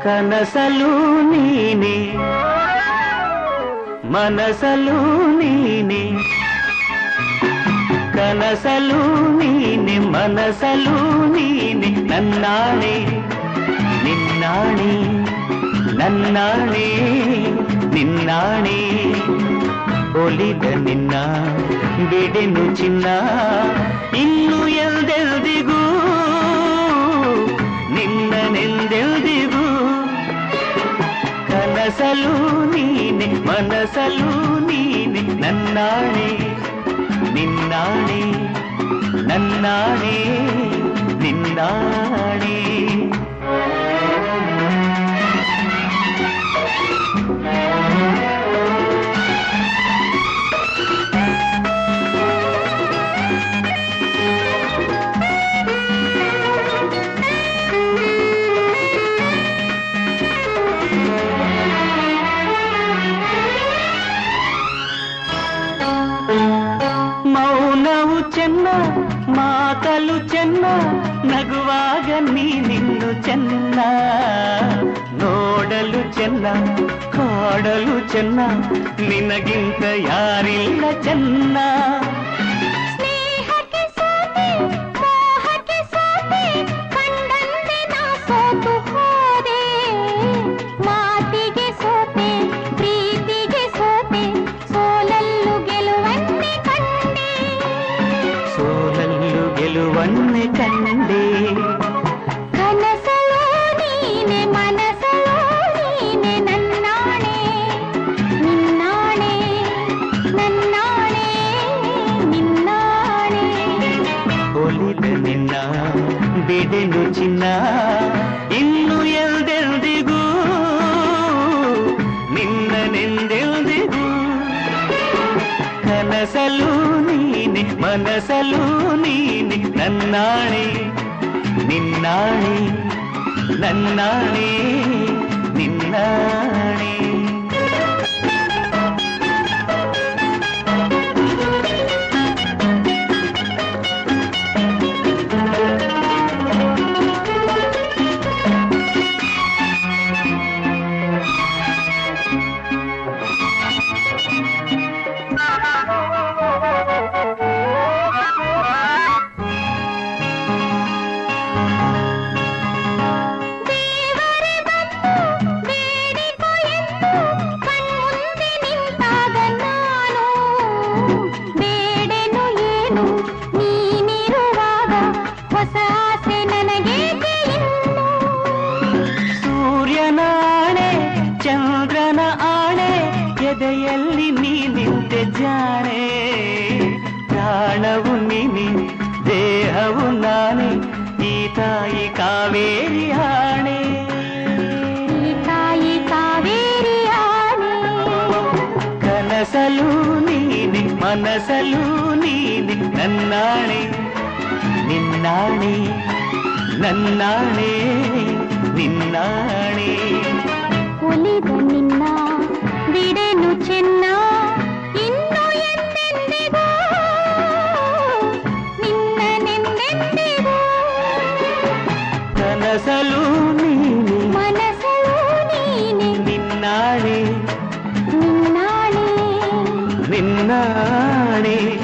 ಕನಸಲು ನೀನೆ ಮನಸಲು ನೀನೆ ಕನಸಲು ನೀನೆ ಮನಸಲು ನೀನೆ ನನ್ನಾಣೆ ನಿನ್ನಾಣೆ ನನ್ನಾಣೆ ನಿನ್ನಾಣೆ ಒಲಿದ ನಿನ್ನ ಬಿಡೆನು ಚಿನ್ನ ಇನ್ನು ಎಲ್ದೆಲ್ದಿಗೂ ನಿನ್ನನೆಂದೆಲ್ದಿಗೂ ಕನಸಲು ನೀನೆ ಮನಸಲು ನೀನೆ ನನ್ನಾಣೆ ನಿನ್ನಾಣೆ ನನ್ನಾಣೆ ನಿನ್ನಾಣೆ ಮೌನವು ಚೆನ್ನ ಮಾತಲು ಚೆನ್ನ ನಗುವಾಗ ನೀನಿನ್ನು ಚೆನ್ನ ನೋಡಲು ಚೆನ್ನ ಕಾಡಲು ಚೆನ್ನ ನಿನಗಿಂತ ಯಾರಿಲ್ಲ ಚೆನ್ನ ಗೆಲುವನ್ನೇ ಕಂಡೆ ಕನಸಲು ನೀನೆ ಮನಸಲು ನೀನೆ ನನ್ನಾಣೆ ನಿನ್ನಾಣೆ ನನ್ನಾಣೆ ನಿನ್ನಾಣೆ ಒಲಿದ ನಿನ್ನ ಬಿಡೆನು ಚಿನ್ನ ಇನ್ನು ಎಲ್ದೆಲ್ದಿಗೂ ನಿನ್ನನೆಂದೆಲ್ದಿಗೂ ಕನಸಲು ನೀನೆ ಮನಸಲು ನೀನೆ ನನ್ನಾಣೆ ನಿನ್ನಾಣೆ ನನ್ನಾಣೆ ನಿನ್ನಾಣೆ ಸೂರ್ಯನಾಣೆ ಚಂದ್ರನ ಆಣೆ ಎದೆಯಲ್ಲಿ ನೀ ನಿಂತೆ ಜಾಣೆ ಪ್ರಾಣವು ನೀನೆ ದೇಹವು ನಾನೇ ಈ ತಾಯಿ ಕಾವೇರಿ ಆಣೆ ಈ ತಾಯಿ ಕಾವೇರಿ ಆಣೆ ಕನಸಲು ನೀನೆ ಮನಸಲು ನೀನೆ ನನ್ನಾಣೆ ನಿನ್ನಾಣೆ ನನ್ನಾಣೆ ನಿನ್ನಾಣೆ ಒಲಿದ ನಿನ್ನ ಬಿಡೆನು ಚೆನ್ನ ಇನ್ನು ಎಂದೆಂದಿಗೂ ನಿನ್ನನೆಂದೆಂದಿಗೂ ಕನಸಲು ನೀನೆ ಮನಸಲು ನೀನೆ ನಿನ್ನಾಣೆ ನಿನ್ನಾಣೆ ನಿನ್ನಾಣೆ